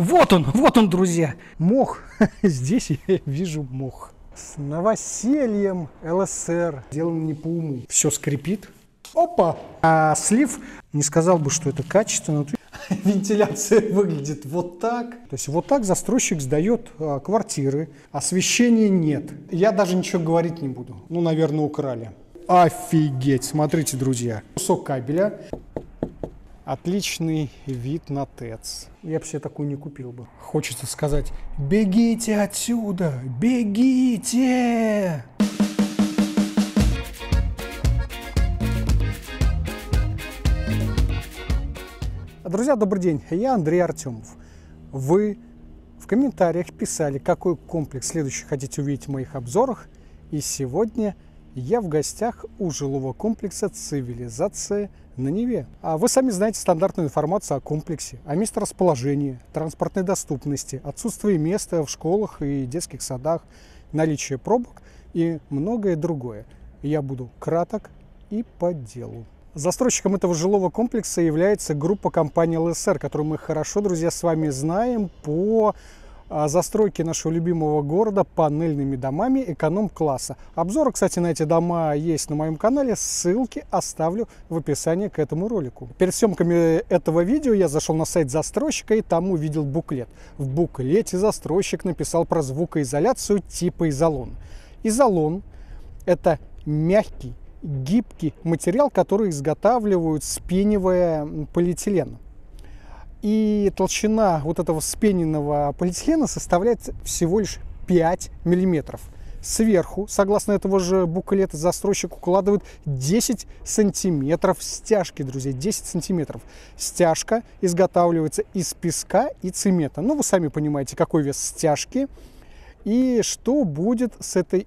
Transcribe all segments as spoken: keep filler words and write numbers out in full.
Вот он, вот он, друзья. Мох. Здесь я вижу мох. С новосельем ЛСР. Делано не по уму. Все скрипит. Опа! А слив, не сказал бы, что это качественно. Вентиляция выглядит вот так. То есть вот так застройщик сдает а, квартиры. Освещения нет. Я даже ничего говорить не буду. Ну, наверное, украли. Офигеть! Смотрите, друзья. Кусок кабеля. Отличный вид на ТЭЦ. Я бы себе такую не купил бы. Хочется сказать: бегите отсюда! Бегите! Друзья, добрый день. Я Андрей Артемов. Вы в комментариях писали, какой комплекс следующий хотите увидеть в моих обзорах. И сегодня я в гостях у жилого комплекса «Цивилизация» на Неве. А вы сами знаете стандартную информацию о комплексе, о месторасположении, транспортной доступности, отсутствии места в школах и детских садах, наличие пробок и многое другое. Я буду краток и по делу. Застройщиком этого жилого комплекса является группа компании ЛСР, которую мы хорошо, друзья, с вами знаем по застройке нашего любимого города панельными домами эконом-класса. Обзоры, кстати, на эти дома есть на моем канале, ссылки оставлю в описании к этому ролику. Перед съемками этого видео я зашел на сайт застройщика и там увидел буклет. В буклете застройщик написал про звукоизоляцию типа изолон. Изолон – это мягкий, гибкий материал, который изготавливают спенивая полиэтилен. И толщина вот этого спененного полиэтилена составляет всего лишь пять миллиметров. Сверху, согласно этого же буклета, застройщик укладывает десять сантиметров стяжки, друзья, десять сантиметров. Стяжка изготавливается из песка и цемента. Ну, вы сами понимаете, какой вес стяжки и что будет с этой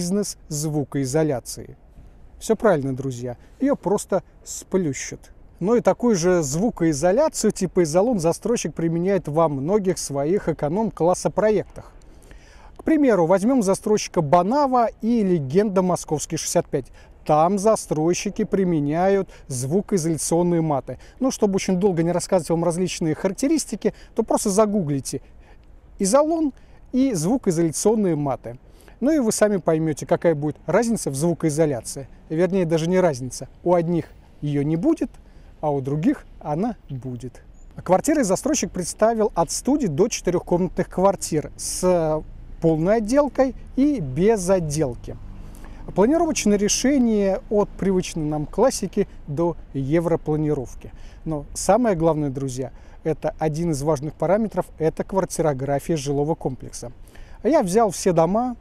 бизнес-звукоизоляцией. Все правильно, друзья, ее просто сплющат. Но и такую же звукоизоляцию типа изолон застройщик применяет во многих своих эконом-класса проектах. К примеру, возьмем застройщика Банава и Легенда Московский шестьдесят пять. Там застройщики применяют звукоизоляционные маты. Ну, чтобы очень долго не рассказывать вам различные характеристики, то просто загуглите изолон и звукоизоляционные маты. Ну и вы сами поймете, какая будет разница в звукоизоляции. Вернее, даже не разница. У одних ее не будет, а у других она будет. Квартиры застройщик представил от студий до четырехкомнатных квартир с полной отделкой и без отделки. Планировочное решение от привычной нам классики до европланировки. Но самое главное, друзья, это один из важных параметров, это квартирография жилого комплекса. Я взял все дома,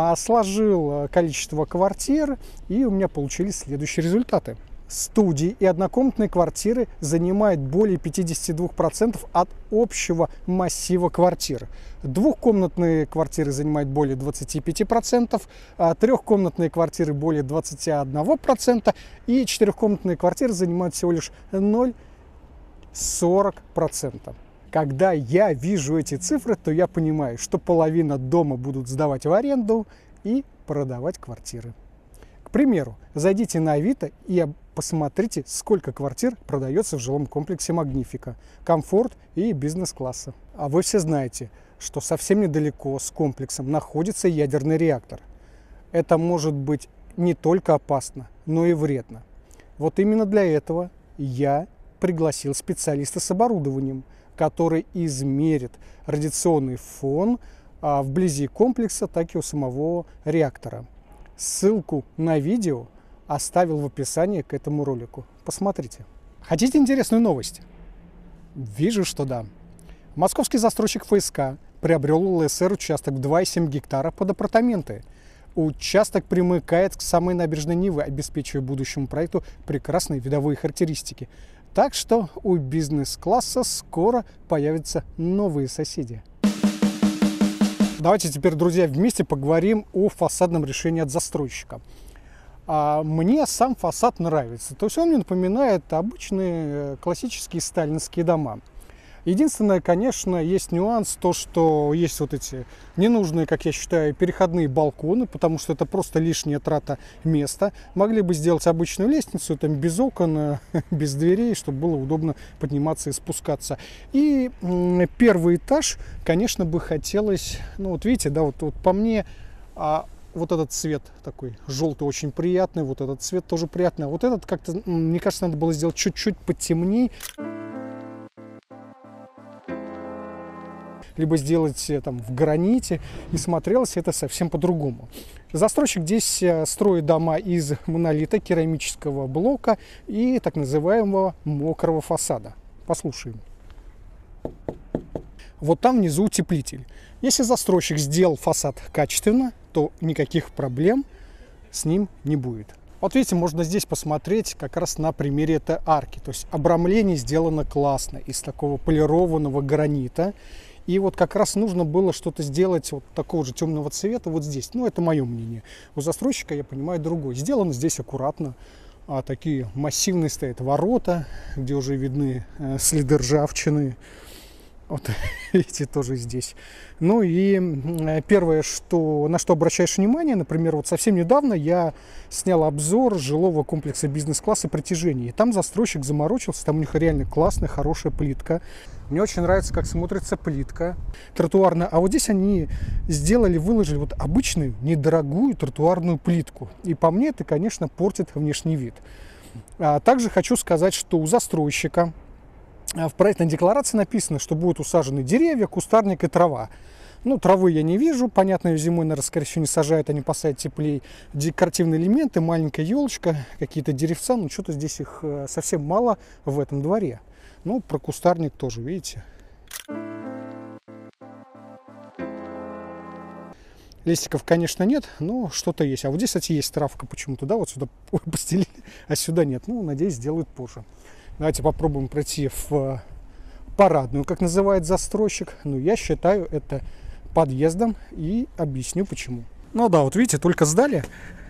сложил количество квартир, и у меня получились следующие результаты. Студии и однокомнатные квартиры занимают более пятидесяти двух процентов от общего массива квартир. Двухкомнатные квартиры занимают более двадцати пяти процентов, а трехкомнатные квартиры более двадцати одного процента и четырехкомнатные квартиры занимают всего лишь ноль целых сорок сотых процента. Когда я вижу эти цифры, то я понимаю, что половина дома будут сдавать в аренду и продавать квартиры. К примеру, зайдите на Авито и посмотрите, сколько квартир продается в жилом комплексе Магнифика, комфорт и бизнес-класса. А вы все знаете, что совсем недалеко с комплексом находится ядерный реактор. Это может быть не только опасно, но и вредно. Вот именно для этого я пригласил специалиста с оборудованием, который измерит радиационный фон а, вблизи комплекса, так и у самого реактора. Ссылку на видео оставил в описании к этому ролику. Посмотрите. Хотите интересную новость? Вижу, что да. Московский застройщик ФСК приобрел у ЛСР участок в два и семь гектара под апартаменты. Участок примыкает к самой набережной Невы, обеспечивая будущему проекту прекрасные видовые характеристики. Так что у бизнес-класса скоро появятся новые соседи. Давайте теперь, друзья, вместе поговорим о фасадном решении от застройщика. А мне сам фасад нравится. То есть он мне напоминает обычные классические сталинские дома. Единственное, конечно, есть нюанс, то, что есть вот эти ненужные, как я считаю, переходные балконы, потому что это просто лишняя трата места. Могли бы сделать обычную лестницу, там без окон, без дверей, чтобы было удобно подниматься и спускаться. И первый этаж, конечно, бы хотелось, ну вот видите, да, вот, вот по мне, а вот этот цвет такой желтый очень приятный, вот этот цвет тоже приятный. А вот этот как-то, мне кажется, надо было сделать чуть-чуть потемней. Либо сделать там в граните, и смотрелось это совсем по-другому. Застройщик здесь строит дома из монолита, керамического блока и так называемого мокрого фасада. Послушаем. Вот там внизу утеплитель. Если застройщик сделал фасад качественно, то никаких проблем с ним не будет. Вот видите, можно здесь посмотреть как раз на примере этой арки. То есть обрамление сделано классно, из такого полированного гранита. И вот как раз нужно было что-то сделать вот такого же темного цвета вот здесь. Ну, это мое мнение. У застройщика, я понимаю, другой. Сделано здесь аккуратно. А такие массивные стоят ворота, где уже видны э, следы ржавчины. Вот эти тоже здесь. Ну и первое, что, на что обращаешь внимание, например, вот совсем недавно я снял обзор жилого комплекса бизнес-класса «Притяжение». И там застройщик заморочился, там у них реально классная, хорошая плитка. Мне очень нравится, как смотрится плитка тротуарная. А вот здесь они сделали, выложили вот обычную, недорогую тротуарную плитку. И по мне это, конечно, портит внешний вид. А также хочу сказать, что у застройщика в проектной декларации написано, что будут усажены деревья, кустарник и трава. Ну, травы я не вижу. Понятно, зимой, наверное, скорее всего, не сажают, они посадят теплее. Декоративные элементы, маленькая елочка, какие-то деревца. Ну, что-то здесь их совсем мало в этом дворе. Ну, про кустарник тоже, видите. Листиков, конечно, нет, но что-то есть. А вот здесь, кстати, есть травка почему-то, да, вот сюда постелили, а сюда нет. Ну, надеюсь, сделают позже. Давайте попробуем пройти в парадную, как называет застройщик. Ну, я считаю это подъездом и объясню почему. Ну да, вот видите, только сдали.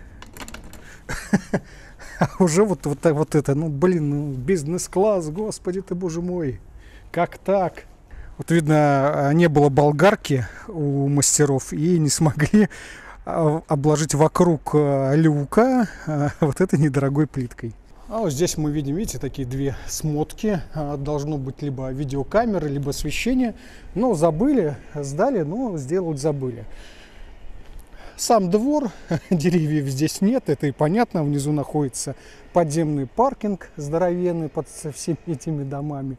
А уже вот, вот, вот это, ну блин, ну, бизнес-класс, господи ты, боже мой. Как так? Вот видно, не было болгарки у мастеров и не смогли обложить вокруг люка вот этой недорогой плиткой. А вот здесь мы видим, видите, такие две смотки. Должно быть либо видеокамеры, либо освещение. Но забыли, сдали, но сделать забыли. Сам двор, деревьев здесь нет, это и понятно. Внизу находится подземный паркинг здоровенный под всеми этими домами.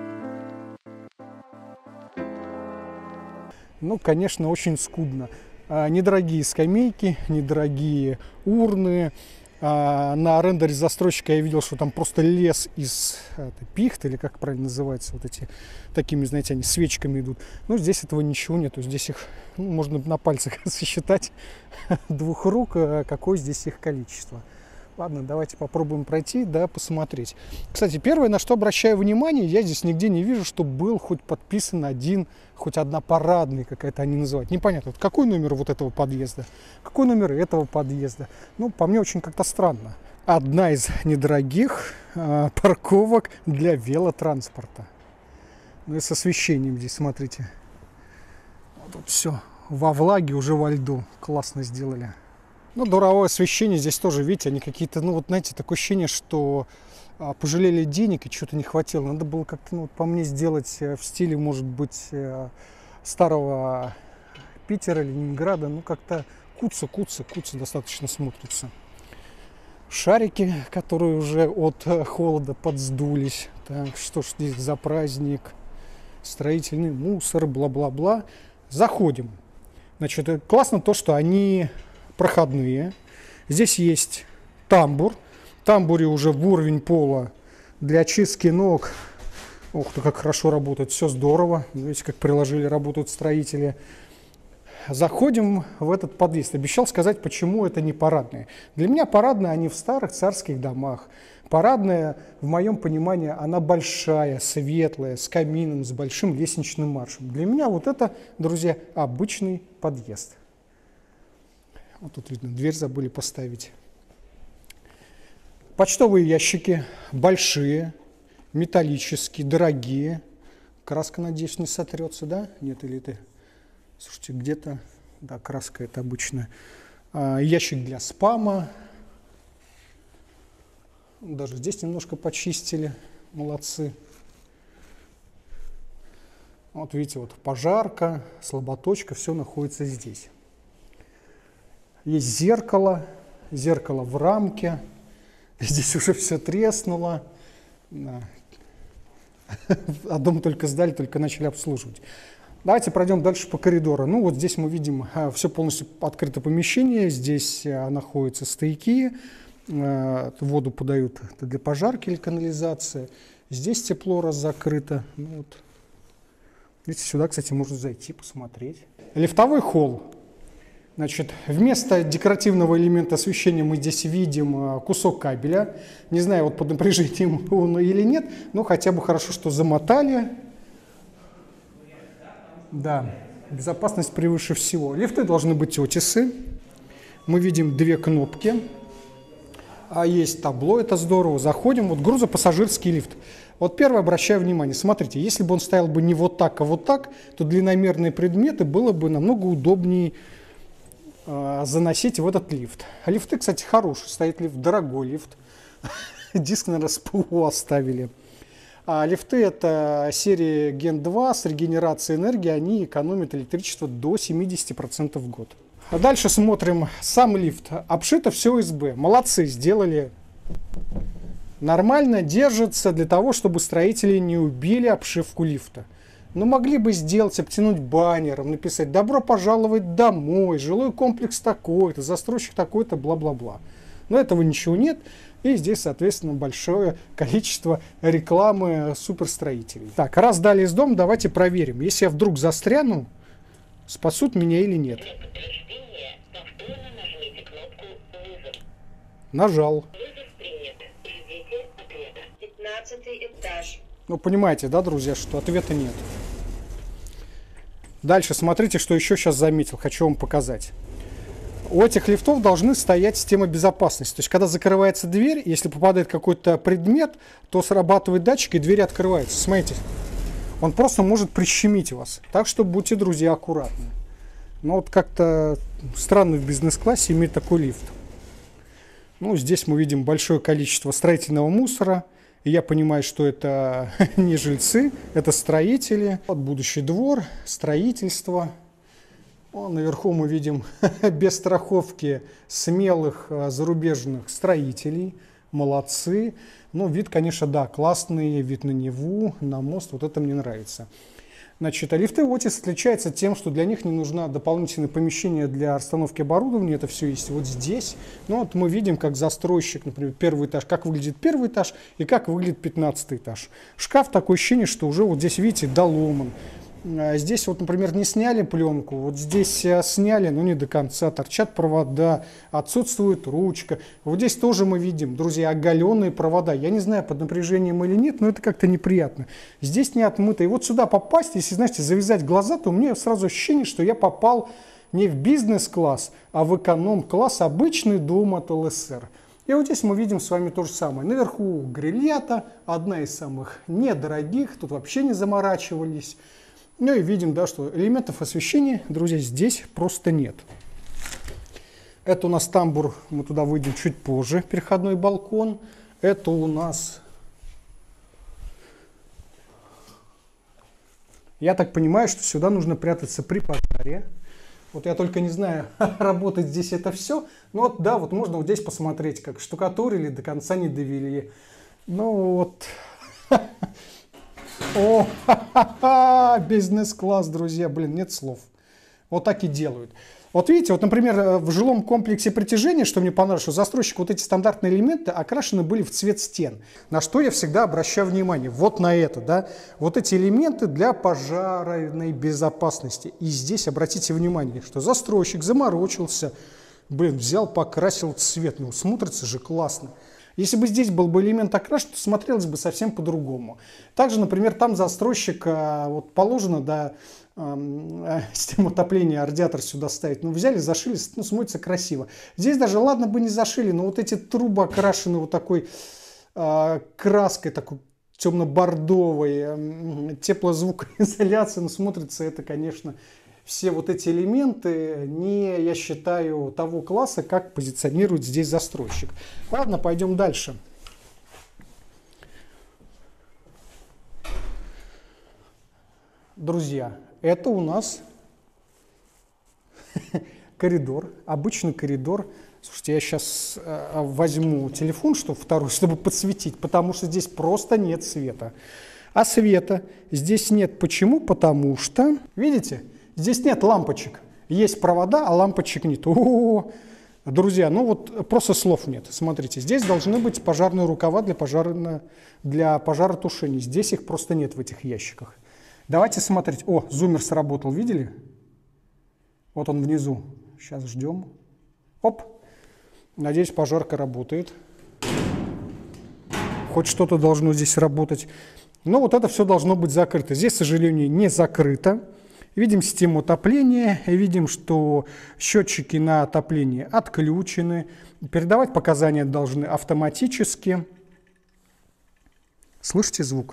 Ну, конечно, очень скудно. Недорогие скамейки, недорогие урны. На рендере застройщика я видел, что там просто лес из пихт, или как правильно называется, вот эти, такими, знаете, они свечками идут. Но здесь этого ничего нету, здесь их, ну, можно на пальцах сосчитать двух рук, какое здесь их количество. Ладно, давайте попробуем пройти, да, посмотреть. Кстати, первое, на что обращаю внимание, я здесь нигде не вижу, что был хоть подписан один, хоть одна парадная какая-то они называют. Непонятно, вот какой номер вот этого подъезда, какой номер этого подъезда. Ну, по мне, очень как-то странно. Одна из недорогих э, парковок для велотранспорта. Ну и с освещением здесь, смотрите. Вот тут все во влаге, уже во льду. Классно сделали. Ну, дворовое освещение здесь тоже, видите, они какие-то, ну, вот, знаете, такое ощущение, что а, пожалели денег и что-то не хватило. Надо было как-то, ну, по мне, сделать в стиле, может быть, старого Питера, Ленинграда. Ну, как-то куца, куца, куца достаточно смотрится. Шарики, которые уже от холода подсдулись. Так, что ж здесь за праздник? Строительный мусор, бла-бла-бла. Заходим. Значит, классно то, что они проходные. Здесь есть тамбур. В тамбуре уже в уровень пола для очистки ног. Ух ты, как хорошо работает. Все здорово. Видите, как приложили, работают строители. Заходим в этот подъезд. Обещал сказать, почему это не парадные. Для меня парадные они в старых царских домах. Парадная, в моем понимании, она большая, светлая, с камином, с большим лестничным маршем. Для меня вот это, друзья, обычный подъезд. Вот тут видно, дверь забыли поставить. Почтовые ящики большие, металлические, дорогие. краска, надеюсь, не сотрется, да? Нет, или ты... Слушайте, где-то... Да, краска это обычно. А, ящик для спама. Даже здесь немножко почистили. Молодцы. Вот видите, вот пожарка, слаботочка, все находится здесь. Есть зеркало. Зеркало в рамке. Здесь уже все треснуло. А дом только сдали, только начали обслуживать. Давайте пройдем дальше по коридору. Ну вот здесь мы видим все полностью открытое помещение. Здесь находятся стояки. Воду подают для пожарки или канализации. Здесь тепло раз закрыто. Ну, вот. Видите, сюда, кстати, можно зайти, посмотреть. Лифтовой холл. Значит, вместо декоративного элемента освещения мы здесь видим кусок кабеля. Не знаю, вот под напряжением он или нет, но хотя бы хорошо, что замотали. Да, безопасность превыше всего. Лифты должны быть отисы. Мы видим две кнопки. А есть табло, это здорово. Заходим, вот грузопассажирский лифт. Вот первое, обращаю внимание, смотрите, если бы он стоял бы не вот так, а вот так, то длинномерные предметы было бы намного удобнее заносить в этот лифт. А лифты, кстати, хорошие. Стоит лифт, дорогой лифт. Диск, наверное, с ПО оставили. А лифты это серии Ген два с регенерацией энергии. Они экономят электричество до семидесяти процентов в год. А дальше смотрим сам лифт. Обшито все эс бэ. Молодцы, сделали нормально, держится для того, чтобы строители не убили обшивку лифта. Но могли бы сделать, обтянуть баннером, написать «Добро пожаловать домой», «Жилой комплекс такой-то», «Застройщик такой-то», бла-бла-бла. Но этого ничего нет. И здесь, соответственно, большое количество рекламы суперстроителей. Так, раз дали из дома, давайте проверим. Если я вдруг застряну, спасут меня или нет. Нажал. пятнадцатый этаж. Ну, понимаете, да, друзья, что ответа нет. Дальше смотрите, что еще сейчас заметил. Хочу вам показать. У этих лифтов должны стоять системы безопасности. То есть, когда закрывается дверь, если попадает какой-то предмет, то срабатывает датчик, и двери открываются. Смотрите, он просто может прищемить вас. Так что будьте, друзья, аккуратны. Но вот как-то странно в бизнес-классе иметь такой лифт. Ну, здесь мы видим большое количество строительного мусора. И я понимаю, что это не жильцы, это строители. Вот будущий двор, строительство. О, наверху мы видим без страховки смелых зарубежных строителей. Молодцы. Ну, вид, конечно, да, классный. Вид на Неву, на мост. Вот это мне нравится. Значит, а лифты Otis отличаются тем, что для них не нужно дополнительное помещение для расстановки оборудования. Это все есть вот здесь. Ну, вот мы видим, как застройщик, например, первый этаж, как выглядит первый этаж и как выглядит пятнадцатый этаж. Шкаф, такое ощущение, что уже вот здесь, видите, доломан. Здесь вот, например, не сняли пленку, вот здесь сняли, но не до конца, торчат провода, отсутствует ручка. Вот здесь тоже мы видим, друзья, оголенные провода. Я не знаю, под напряжением или нет, но это как-то неприятно. Здесь не отмыто. И вот сюда попасть, если, знаете, завязать глаза, то у меня сразу ощущение, что я попал не в бизнес-класс, а в эконом-класс, обычный дом от эл эс эр. И вот здесь мы видим с вами то же самое. Наверху грильята, одна из самых недорогих, тут вообще не заморачивались. Ну и видим, да, что элементов освещения, друзья, здесь просто нет. Это у нас тамбур, мы туда выйдем чуть позже, переходной балкон. Это у нас, я так понимаю, что сюда нужно прятаться при пожаре. Вот я только не знаю, работает здесь это все. Но вот, да, вот можно вот здесь посмотреть, как штукатурили, до конца не довели. Ну вот... О, ха-ха-ха, бизнес-класс, друзья, блин, нет слов. Вот так и делают. Вот видите, вот, например, в жилом комплексе притяжения, что мне понравилось, что застройщик вот эти стандартные элементы окрашены были в цвет стен. На что я всегда обращаю внимание, вот на это, да, вот эти элементы для пожарной безопасности. И здесь обратите внимание, что застройщик заморочился, блин, взял, покрасил цвет, ну, смотрится же классно. Если бы здесь был бы элемент окрашен, то смотрелось бы совсем по-другому. Также, например, там застройщик, вот положено, да, систему отопления, радиатор сюда ставить. Ну, взяли, зашили, ну, смотрится красиво. Здесь даже, ладно бы не зашили, но вот эти трубы окрашены вот такой э, краской, такой темно-бордовой, теплозвукоизоляции, но смотрится это, конечно, все вот эти элементы не, я считаю, того класса, как позиционирует здесь застройщик. Ладно, пойдем дальше. Друзья, это у нас коридор, обычный коридор. Слушайте, я сейчас возьму телефон, чтобы второй, чтобы подсветить, потому что здесь просто нет света. А света здесь нет. Почему? Потому что, видите, здесь нет лампочек. Есть провода, а лампочек нет. О-о-о! Друзья, ну вот просто слов нет. Смотрите, здесь должны быть пожарные рукава для, пожарно... для пожаротушения. Здесь их просто нет в этих ящиках. Давайте смотреть. О, зумер сработал, видели? Вот он внизу. Сейчас ждем. Оп. Надеюсь, пожарка работает. Хоть что-то должно здесь работать. Но вот это все должно быть закрыто. Здесь, к сожалению, не закрыто. Видим систему отопления. Видим, что счетчики на отопление отключены. Передавать показания должны автоматически. Слышите звук?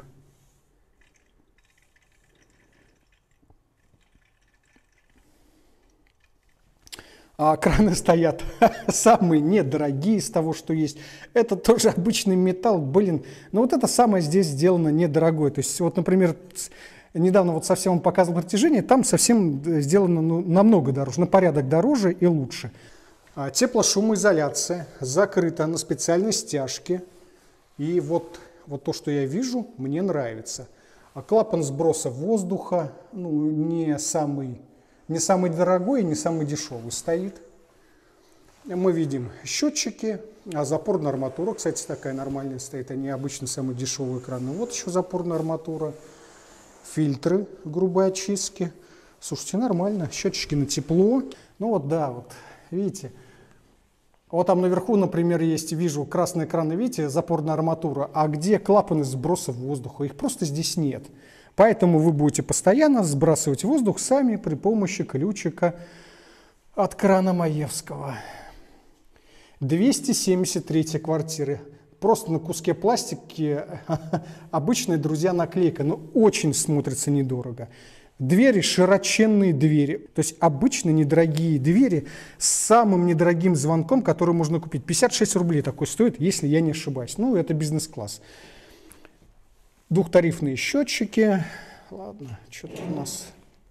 А краны стоят самые недорогие из того, что есть. Это тоже обычный металл, блин. Но вот это самое здесь сделано недорогое. То есть, вот, например, недавно вот совсем он показывал притяжение, там совсем сделано ну, намного дороже, на порядок дороже и лучше. А, теплошумоизоляция закрыта на специальной стяжке. И вот, вот то, что я вижу, мне нравится. А клапан сброса воздуха, ну, не самый... Не самый дорогой и не самый дешевый стоит. Мы видим счетчики, а запорная арматура, кстати, такая нормальная стоит, а не обычно самый дешевый экран. Вот еще запорная арматура, фильтры грубой очистки. Слушайте, нормально, счетчики на тепло. Ну вот да, вот видите. Вот там наверху, например, есть, вижу красный экран, видите, запорная арматура. А где клапаны сброса воздуха? Их просто здесь нет. Поэтому вы будете постоянно сбрасывать воздух сами при помощи ключика от крана Маевского. двести семьдесят третья квартира. Просто на куске пластики обычная, друзья, наклейка, но очень смотрится недорого. Двери, широченные двери, то есть обычно недорогие двери с самым недорогим звонком, который можно купить. пятьдесят шесть рублей такой стоит, если я не ошибаюсь. Ну, это бизнес-класс. Двухтарифные счетчики. Ладно, что-то у нас...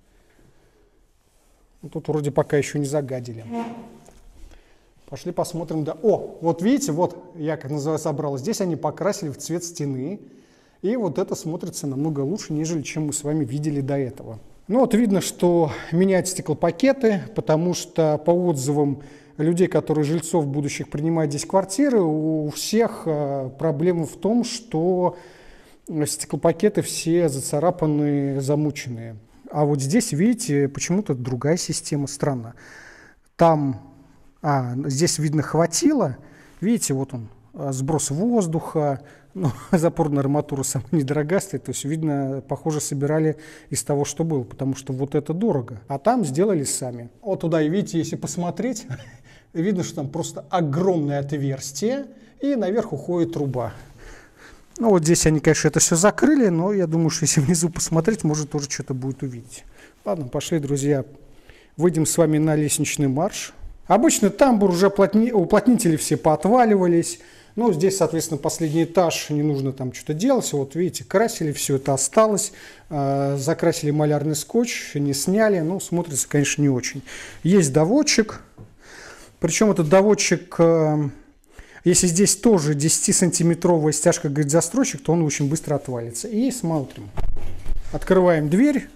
Тут вроде пока еще не загадили. Пошли посмотрим. Да. О, вот видите, вот я, как называется, собрал. Здесь они покрасили в цвет стены. И вот это смотрится намного лучше, нежели чем мы с вами видели до этого. Ну вот видно, что меняют стеклопакеты, потому что по отзывам людей, которые жильцов будущих принимают здесь квартиры, у всех проблема в том, что стеклопакеты все зацарапанные, замученные. А вот здесь, видите, почему-то другая система, странно. Там, а, здесь, видно, хватило. Видите, вот он, сброс воздуха, ну, запорная арматура самая недорогая стоит. То есть, видно, похоже, собирали из того, что было, потому что вот это дорого. А там сделали сами. Вот туда, и видите, если посмотреть, видно, что там просто огромное отверстие, и наверх уходит труба. Ну вот здесь они, конечно, это все закрыли, но я думаю, что если внизу посмотреть, может тоже что-то будет увидеть. Ладно, пошли, друзья, выйдем с вами на лестничный марш. Обычно тамбур уже уплотни... уплотнители все поотваливались. Ну, здесь, соответственно, последний этаж, не нужно там что-то делать. Вот видите, красили, все это осталось. Э, закрасили малярный скотч, не сняли. Ну, смотрится, конечно, не очень. Есть доводчик. Причем этот доводчик... Э, Если здесь тоже десятисантиметровая стяжка, говорит застройщик, то он очень быстро отвалится. И смотрим. Открываем дверь.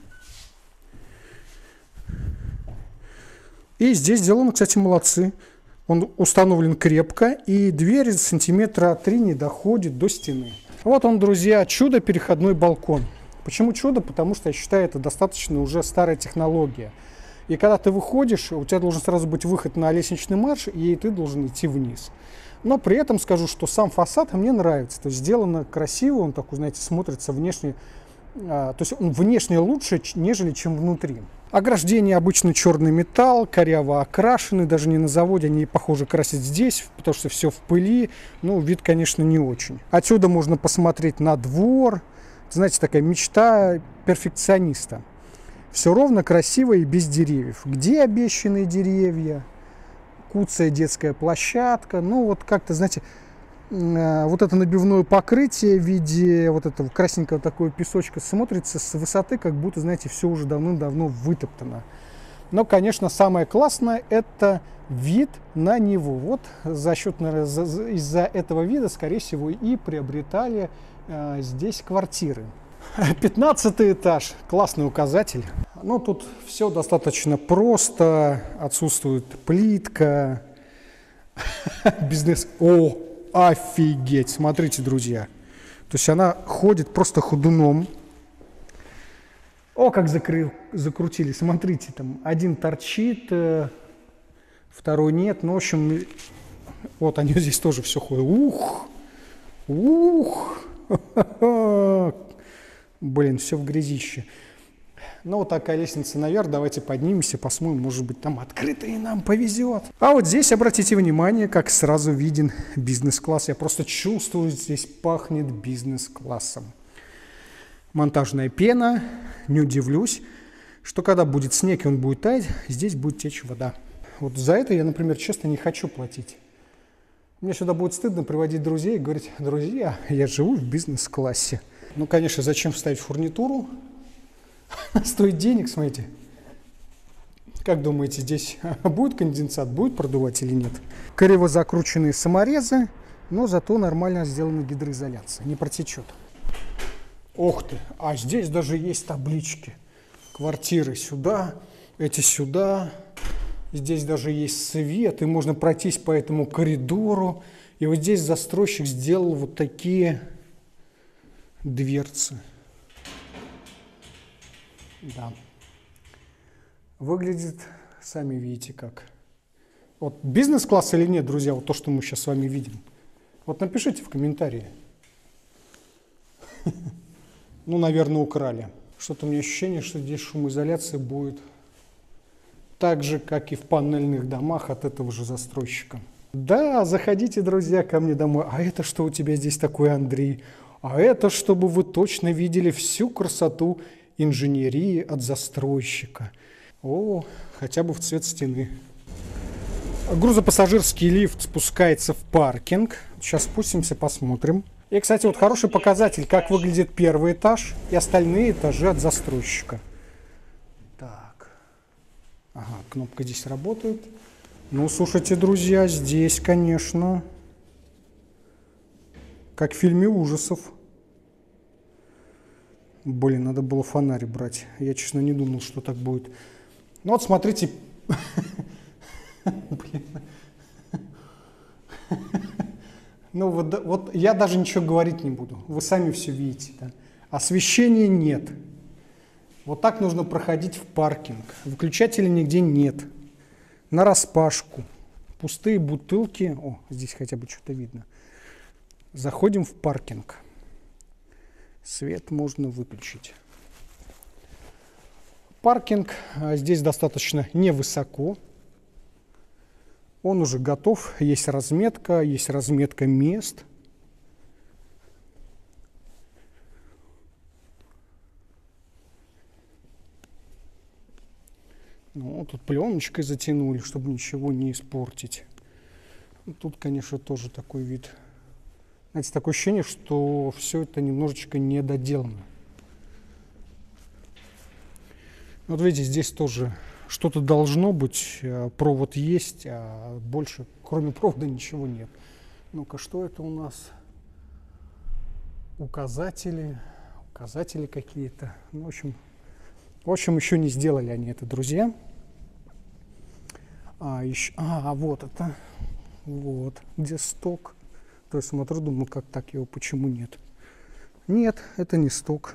И здесь сделано, кстати, молодцы. Он установлен крепко, и дверь сантиметра три не доходит до стены. Вот он, друзья, чудо-переходной балкон. Почему чудо? Потому что я считаю, это достаточно уже старая технология. И когда ты выходишь, у тебя должен сразу быть выход на лестничный марш, и ты должен идти вниз. Но при этом скажу, что сам фасад мне нравится. То есть сделано красиво, он такой, знаете, смотрится внешне. А, то есть он внешне лучше, нежели чем внутри. Ограждение обычно черный металл, коряво окрашены, даже не на заводе, они, похоже, красят здесь, потому что все в пыли. Ну, вид, конечно, не очень. Отсюда можно посмотреть на двор. Знаете, такая мечта перфекциониста. Все ровно, красиво и без деревьев. Где обещанные деревья? Куцая детская площадка. Ну, вот как-то, знаете, вот это набивное покрытие в виде вот этого красненького такого песочка смотрится с высоты, как будто, знаете, все уже давным-давно вытоптано. Но, конечно, самое классное – это вид на него. Вот за счет, наверное, из-за этого вида, скорее всего, и приобретали э, здесь квартиры. пятнадцатый этаж. Классный указатель. Ну, тут все достаточно просто. Отсутствует плитка. Бизнес. О, офигеть. Смотрите, друзья. То есть она ходит просто ходуном. О, как закрыл, закрутили. Смотрите, там один торчит, второй нет. Ну, в общем, вот они здесь тоже все ходят. Ух! Ух! Блин, все в грязище. Ну, вот такая лестница наверх. Давайте поднимемся, посмотрим. Может быть, там открыто и нам повезет. А вот здесь, обратите внимание, как сразу виден бизнес-класс. Я просто чувствую, здесь пахнет бизнес-классом. Монтажная пена. Не удивлюсь, что когда будет снег и он будет таять, здесь будет течь вода. Вот за это я, например, честно не хочу платить. Мне сюда будет стыдно приводить друзей и говорить: друзья, я живу в бизнес-классе. Ну, конечно, зачем ставить фурнитуру? Стоит денег, смотрите. Как думаете, здесь будет конденсат, будет продувать или нет? Криво закрученные саморезы, но зато нормально сделана гидроизоляция, не протечет. Ох ты, а здесь даже есть таблички. Квартиры сюда, эти сюда. Здесь даже есть свет, и можно пройтись по этому коридору. И вот здесь застройщик сделал вот такие дверцы. Да. Выглядит, сами видите, как. Вот бизнес-класс или нет, друзья, вот то, что мы сейчас с вами видим. Вот напишите в комментарии. Ну, наверное, украли. Что-то у меня ощущение, что здесь шумоизоляция будет так же, как и в панельных домах от этого же застройщика. Да, заходите, друзья, ко мне домой. А это что у тебя здесь такое, Андрей? А это, чтобы вы точно видели всю красоту инженерии от застройщика. О, хотя бы в цвет стены. Грузопассажирский лифт спускается в паркинг. Сейчас спустимся, посмотрим. И, кстати, вот хороший показатель, как выглядит первый этаж и остальные этажи от застройщика. Так. Ага, кнопка здесь работает. Ну, слушайте, друзья, здесь, конечно, как в фильме ужасов. Блин, надо было фонарь брать. Я, честно, не думал, что так будет. Ну, вот смотрите. Блин. Ну, вот, вот я даже ничего говорить не буду. Вы сами все видите. Да? Освещения нет. Вот так нужно проходить в паркинг. Выключателя нигде нет. Нараспашку. Пустые бутылки. О, здесь хотя бы что-то видно. Заходим в паркинг. Свет можно выключить. Паркинг здесь достаточно невысоко. Он уже готов. Есть разметка, есть разметка мест. Ну, тут пленочкой затянули, чтобы ничего не испортить. Тут, конечно, тоже такой вид. Знаете, такое ощущение, что все это немножечко недоделано. Вот видите, здесь тоже что-то должно быть, провод есть, а больше, кроме провода, ничего нет. Ну-ка, что это у нас? Указатели, указатели какие-то. Ну, в общем, в общем, еще не сделали они это, друзья. А, еще, а, вот это, вот, где сток. То есть смотрю, думаю, как так его, почему нет? Нет, это не сток.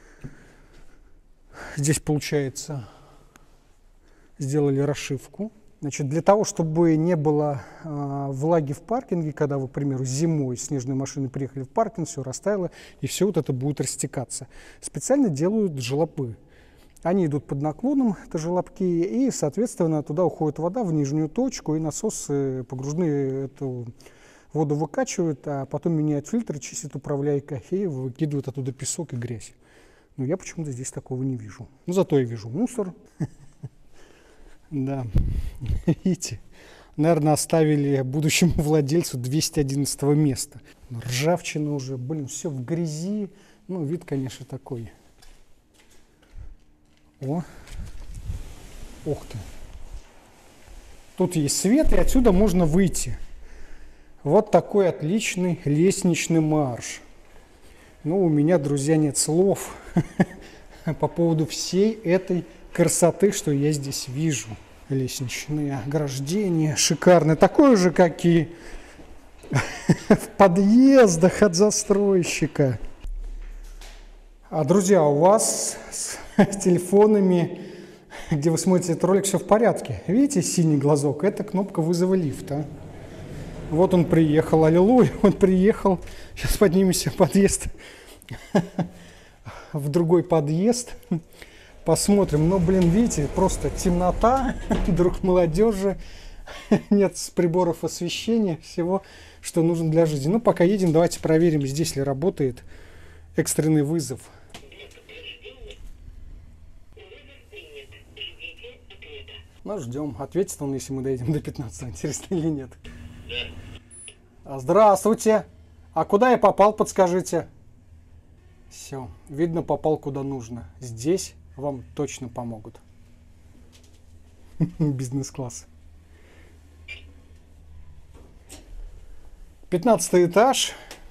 Здесь, получается, сделали расшивку. Значит, для того, чтобы не было э, влаги в паркинге, когда вы, к примеру, зимой снежные машины приехали в паркинг, все растаяло, и все вот это будет растекаться. Специально делают желобы. Они идут под наклоном, это желобки, и, соответственно, туда уходит вода в нижнюю точку, и насосы погружные эту воду выкачивают, а потом меняют фильтр, чистят управляйка и выкидывают оттуда песок и грязь. Но я почему-то здесь такого не вижу. Ну, зато я вижу мусор. Да, видите, наверное, оставили будущему владельцу двести одиннадцатого места. Ржавчина уже, блин, все в грязи. Ну, вид, конечно, такой. О, ух ты. Тут есть свет, и отсюда можно выйти. Вот такой отличный лестничный марш. Ну, у меня, друзья, нет слов по поводу всей этой красоты, что я здесь вижу. Лестничные ограждения шикарные, такое же, как и в подъездах от застройщика. А, друзья, у вас с телефонами, где вы смотрите этот ролик, все в порядке. Видите синий глазок? Это кнопка вызова лифта. Вот он приехал, аллилуйя, он приехал. Сейчас поднимемся в подъезд, в другой подъезд. Посмотрим. Но, блин, видите, просто темнота, друг молодежи, нет приборов освещения, всего, что нужно для жизни. Ну, пока едем, давайте проверим, здесь ли работает экстренный вызов. Ну, ждем. Ответит он, если мы доедем до пятнадцатого, интересно или нет. Здравствуйте. А куда я попал, подскажите? Все, видно, попал куда нужно. Здесь вам точно помогут. Бизнес-класс. Пятнадцатый этаж.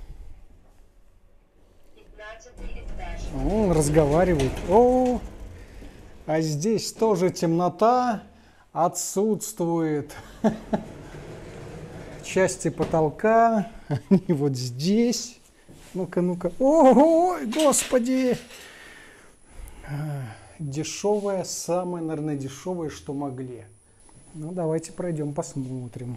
Пятнадцатый этаж. Он разговаривает. О, а здесь тоже темнота отсутствует. Части потолка, они вот здесь. Ну-ка, ну-ка. Ой, господи! Дешевое, самое, наверное, дешевое, что могли. Ну, давайте пройдем, посмотрим.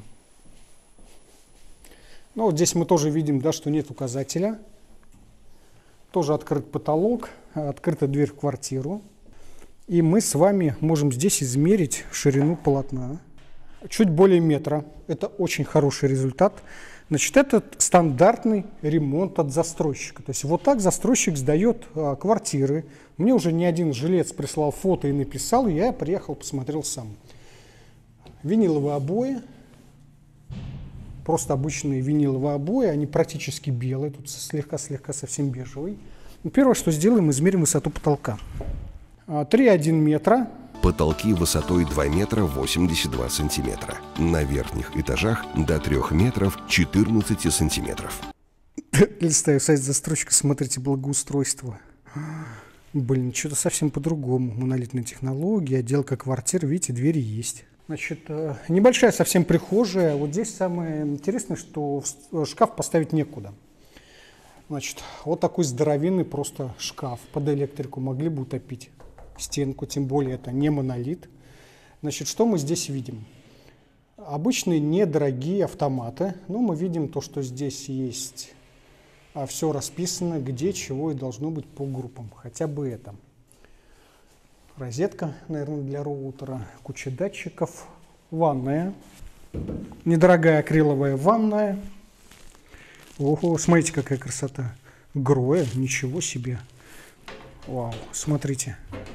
Ну, вот здесь мы тоже видим, да, что нет указателя. Тоже открыт потолок, открыта дверь в квартиру. И мы с вами можем здесь измерить ширину полотна. Чуть более метра. Это очень хороший результат. Значит, это стандартный ремонт от застройщика. То есть вот так застройщик сдает а, квартиры. Мне уже не один жилец прислал фото и написал, и я приехал, посмотрел сам. Виниловые обои. Просто обычные виниловые обои. Они практически белые. Тут слегка-слегка совсем бежевый. Первое, что сделаем, измерим высоту потолка. три и один метра. Потолки высотой два метра восемьдесят два сантиметра. На верхних этажах до трёх метров четырнадцать сантиметров. Листаю сайт застройщика, смотрите благоустройство. Блин, что-то совсем по-другому. Монолитные технологии, отделка квартир, видите, двери есть. Значит, небольшая совсем прихожая. Вот здесь самое интересное, что шкаф поставить некуда. Значит, вот такой здоровенный просто шкаф под электрику могли бы утопить стенку, тем более это не монолит. Значит, что мы здесь видим? Обычные недорогие автоматы. Ну, мы видим то, что здесь есть а, все расписано, где, чего и должно быть по группам. Хотя бы это. Розетка, наверное, для роутера. Куча датчиков. Ванная. Недорогая акриловая ванная. Ого, смотрите, какая красота. Гроя, ничего себе. Вау, смотрите.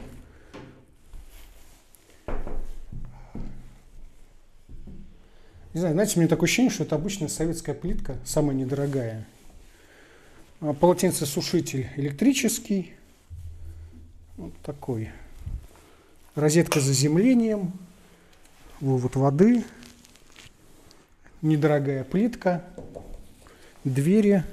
Не знаю, знаете, у меня такое ощущение, что это обычная советская плитка, самая недорогая. Полотенцесушитель электрический. Вот такой. Розетка с заземлением. Вывод воды. Недорогая плитка. Двери.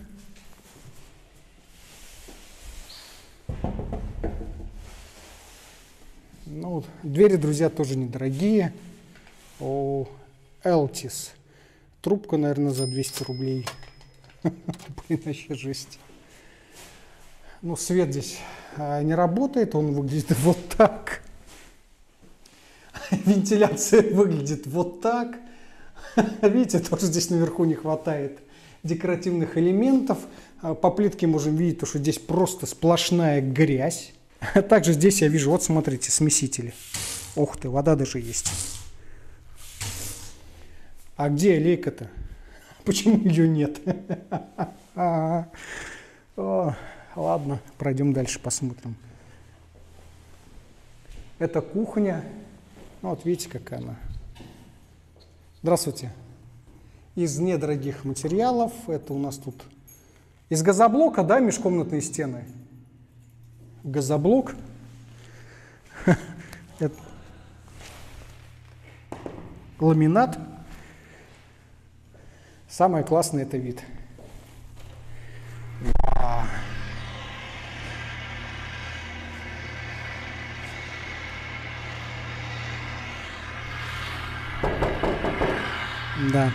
Ну, вот, двери, друзья, тоже недорогие. О, Элтис. Трубка, наверное, за двести рублей. Блин, вообще жесть. Ну, свет здесь а, не работает, он выглядит вот так. Вентиляция выглядит вот так. Видите, тоже здесь наверху не хватает декоративных элементов. По плитке можем видеть, что здесь просто сплошная грязь. Также здесь я вижу, вот смотрите, смесители. Ух ты, вода даже есть. А где лейка-то? Почему ее нет? Ладно, пройдем дальше, посмотрим. Это кухня. Ну, вот видите, какая она. Здравствуйте. Из недорогих материалов. Это у нас тут из газоблока, да, межкомнатные стены. Газоблок. Это ламинат. Самое классное — это вид. Да.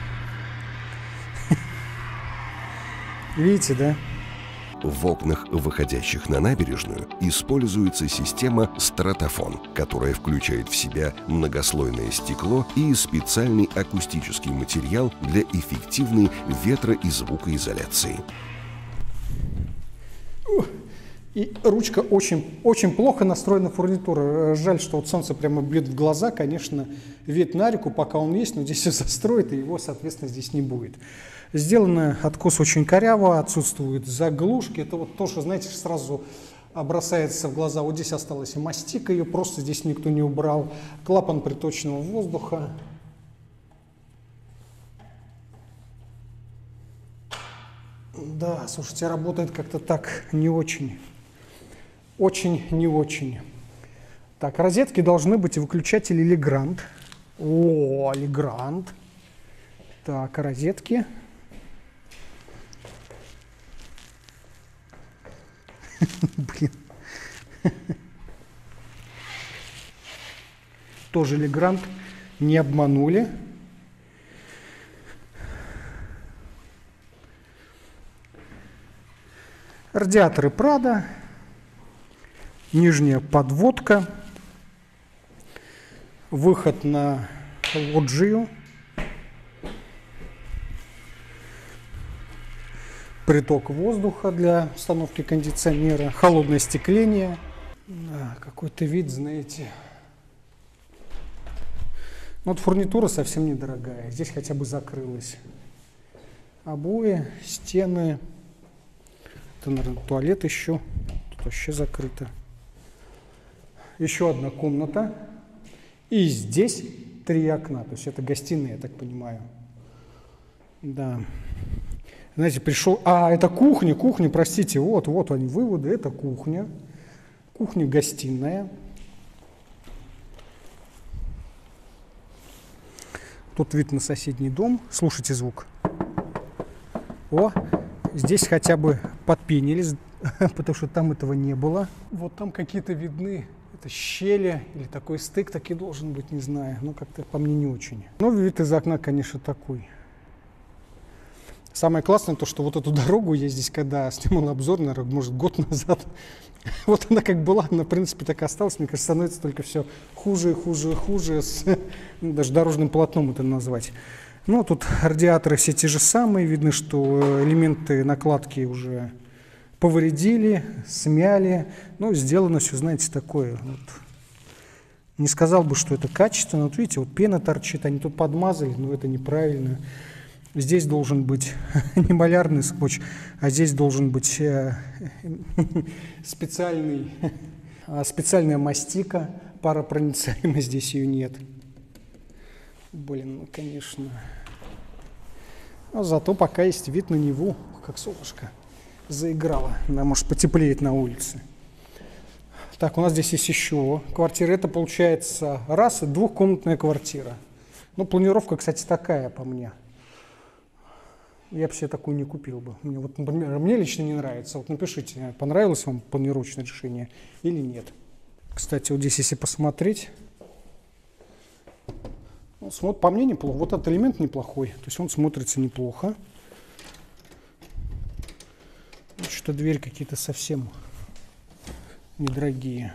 Видите, да? В окнах, выходящих на набережную, используется система стратофон, которая включает в себя многослойное стекло и специальный акустический материал для эффективной ветро- и звукоизоляции. И ручка очень, очень плохо настроена фурнитура. Жаль, что вот солнце прямо бьет в глаза. Конечно, вид на реку, пока он есть, но здесь все застроит, и его, соответственно, здесь не будет. Сделано откос очень коряво, отсутствуют заглушки. Это вот то, что, знаете, сразу бросается в глаза. Вот здесь осталась и мастика, ее просто здесь никто не убрал. Клапан приточного воздуха. Да, слушайте, работает как-то так не очень. Очень не очень. Так, розетки должны быть выключатели Legrand. О, Legrand. Так, розетки. Блин. Тоже Legrand. Не обманули. Радиаторы Prada, нижняя подводка, выход на лоджию, приток воздуха для установки кондиционера, холодное остекление. Да, какой-то вид, знаете. Но вот фурнитура совсем недорогая, здесь хотя бы закрылась. Обои, стены. Это, наверное, туалет еще. Тут вообще закрыто. Еще одна комната. И здесь три окна. То есть это гостиная, я так понимаю. Да. Знаете, пришел... А, это кухня, кухня, простите. Вот, вот они, выводы. Это кухня. Кухня-гостиная. Тут вид на соседний дом. Слушайте звук. О! Здесь хотя бы подпенились, потому что там этого не было. Вот там какие-то видны, это щели или такой стык таки должен быть, не знаю. Ну, как-то по мне не очень. Но вид из окна, конечно, такой. Самое классное то, что вот эту дорогу я здесь, когда снимал обзор, наверное, может, год назад, вот она как была, она, в принципе, так и осталась. Мне кажется, становится только все хуже и хуже и хуже, с, ну, даже дорожным полотном это назвать. Ну, тут радиаторы все те же самые. Видно, что элементы накладки уже повредили, смяли. Ну, сделано все, знаете, такое. Вот. Не сказал бы, что это качественно. Вот видите, вот пена торчит, они тут подмазали, но это неправильно. Здесь должен быть не малярный скотч, а здесь должен быть специальный, специальная мастика паропроницаемая. Здесь ее нет. Блин, ну, конечно. Но зато пока есть вид на Неву, как солнышко заиграло. Да, может, потеплеет на улице. Так, у нас здесь есть еще квартира. Это, получается, раз и двухкомнатная квартира. Ну, планировка, кстати, такая по мне. Я бы себе такую не купил бы. Мне, вот, например, мне лично не нравится. Вот напишите, понравилось вам планировочное решение или нет. Кстати, вот здесь, если посмотреть... Ну, по мне неплохо. Вот этот элемент неплохой. То есть он смотрится неплохо. Что дверь какие-то совсем недорогие.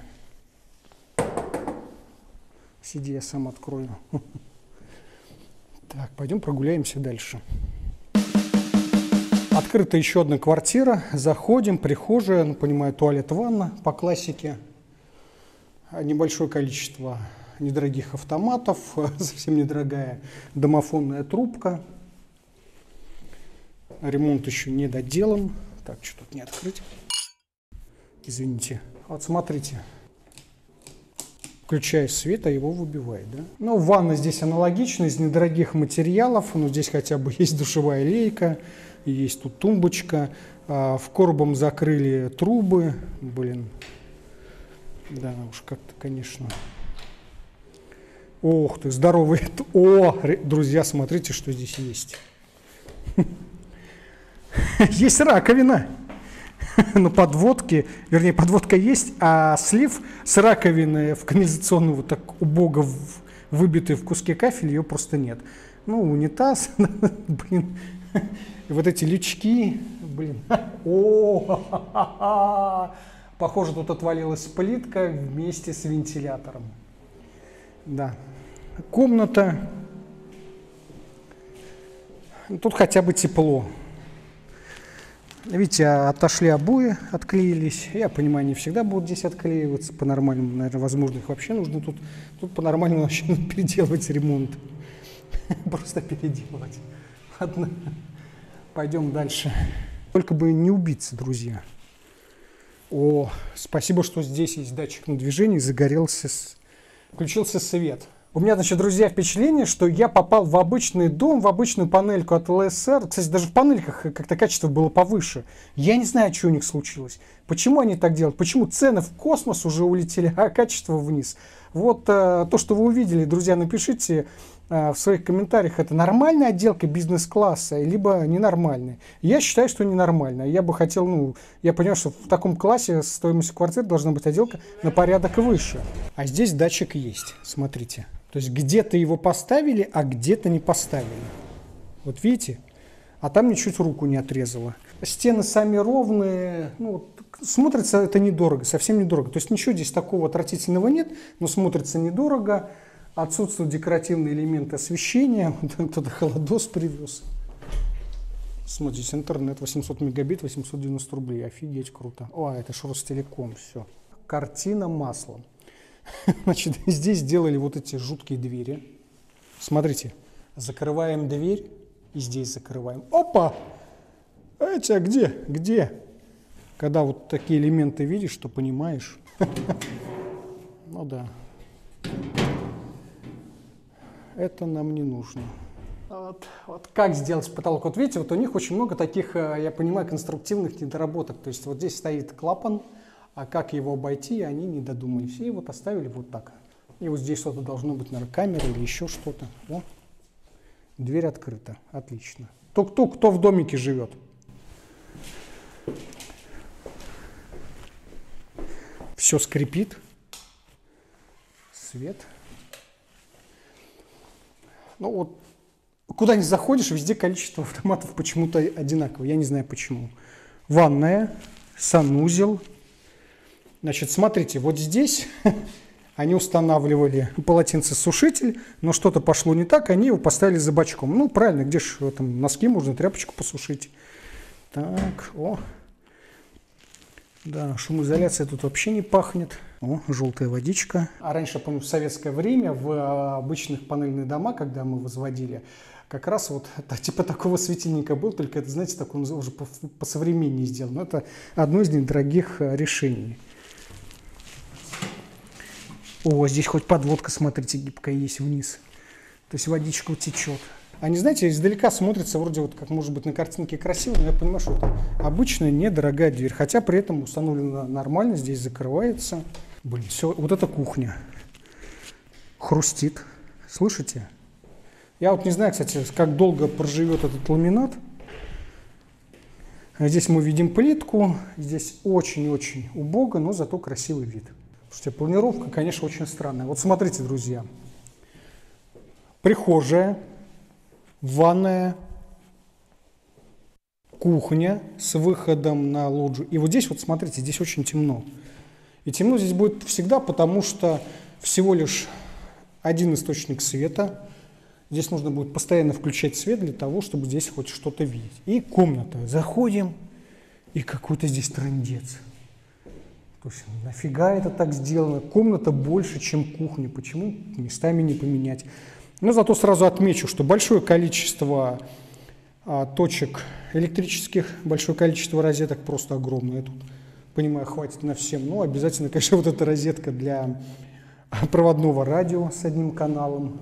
Сиди, я сам открою. Так, пойдем прогуляемся дальше. От Открыта еще одна квартира. Заходим, прихожая, ну, понимаю, туалет, ванна по классике. Небольшое количество недорогих автоматов, совсем недорогая домофонная трубка. Ремонт еще не доделан. Так, что тут не открыть? Извините. Вот смотрите. Включаю свет, а его выбивает, да? Ну, ванна здесь аналогичная, из недорогих материалов. Ну, здесь хотя бы есть душевая лейка, есть тут тумбочка. А, в коробом закрыли трубы. Блин. Да, уж как-то, конечно. Ох ты, здоровый. О, друзья, смотрите, что здесь есть. Есть раковина. На подводке, вернее, подводка есть, а слив с раковины в канализационную, вот так убого выбитый в куске кафеля, ее просто нет. Ну, унитаз, блин, и вот эти лючки, блин. О, похоже, тут отвалилась плитка вместе с вентилятором. Да. Комната. Тут хотя бы тепло. Видите, отошли обои, отклеились. Я понимаю, они всегда будут здесь отклеиваться по-нормальному. Наверное, возможно, их вообще нужно тут, тут по-нормальному вообще переделывать ремонт. Просто переделывать. Ладно, пойдем дальше. Только бы не убиться, друзья. О, спасибо, что здесь есть датчик на движении, загорелся, включился свет. У меня, значит, друзья, впечатление, что я попал в обычный дом, в обычную панельку от эл эс эр. Кстати, даже в панельках как-то качество было повыше. Я не знаю, что у них случилось. Почему они так делают? Почему цены в космос уже улетели, а качество вниз? Вот э, то, что вы увидели, друзья, напишите э, в своих комментариях, это нормальная отделка бизнес-класса, либо ненормальная. Я считаю, что ненормальная. Я бы хотел, ну, я понимаю, что в таком классе стоимость квартиры должна быть отделка на порядок выше. А здесь датчик есть, смотрите. То есть где-то его поставили, а где-то не поставили. Вот видите? А там ничуть руку не отрезало. Стены сами ровные. Ну, смотрится это недорого, совсем недорого. То есть ничего здесь такого отвратительного нет, но смотрится недорого. Отсутствуют декоративные элементы освещения. Кто-то холодос привез. Смотрите, интернет восемьсот мегабит, восемьсот девяносто рублей. Офигеть, круто. О, это ж Ростелеком, все. Картина маслом. Значит, здесь сделали вот эти жуткие двери. Смотрите, закрываем дверь и здесь закрываем. Опа! Эти, а где? Где? Когда вот такие элементы видишь, то понимаешь. Ну да. Это нам не нужно. Вот, вот как сделать потолок? Вот видите, вот у них очень много таких, я понимаю, конструктивных недоработок. То есть вот здесь стоит клапан. А как его обойти, они не додумались. И вот оставили вот так. И вот здесь что-то должно быть, наверное, камера или еще что-то. О, дверь открыта. Отлично. Кто, кто в домике живет? Все скрипит. Свет. Ну вот, куда ни заходишь, везде количество автоматов почему-то одинаковое. Я не знаю почему. Ванная, санузел. Значит, смотрите, вот здесь они устанавливали полотенцесушитель, но что-то пошло не так, они его поставили за бачком. Ну, правильно, где же в этом носке можно тряпочку посушить. Так, о. Да, шумоизоляция тут вообще не пахнет. О, желтая водичка. А раньше, помню, в советское время в обычных панельных домах, когда мы возводили, как раз вот типа такого светильника был, только это, знаете, так он уже посовременнее сделан. Но это одно из недорогих решений. О, здесь хоть подводка, смотрите, гибкая есть вниз. То есть водичка течет. Они, знаете, издалека смотрятся вроде вот как может быть на картинке красиво, но я понимаю, что это обычная недорогая дверь. Хотя при этом установлена нормально, здесь закрывается. Блин, все, вот эта кухня. Хрустит. Слышите? Я вот не знаю, кстати, как долго проживет этот ламинат. Здесь мы видим плитку. Здесь очень-очень убого, но зато красивый вид. Слушайте, планировка, конечно, очень странная. Вот смотрите, друзья. Прихожая, ванная, кухня с выходом на лоджию. И вот здесь, вот смотрите, здесь очень темно. И темно здесь будет всегда, потому что всего лишь один источник света. Здесь нужно будет постоянно включать свет для того, чтобы здесь хоть что-то видеть. И комната. Заходим, и какой-то здесь трындец. То есть нафига это так сделано? Комната больше, чем кухня. Почему местами не поменять? Но зато сразу отмечу, что большое количество а, точек электрических, большое количество розеток просто огромное. Тут, понимаю, хватит на всем. Но обязательно, конечно, вот эта розетка для проводного радио с одним каналом.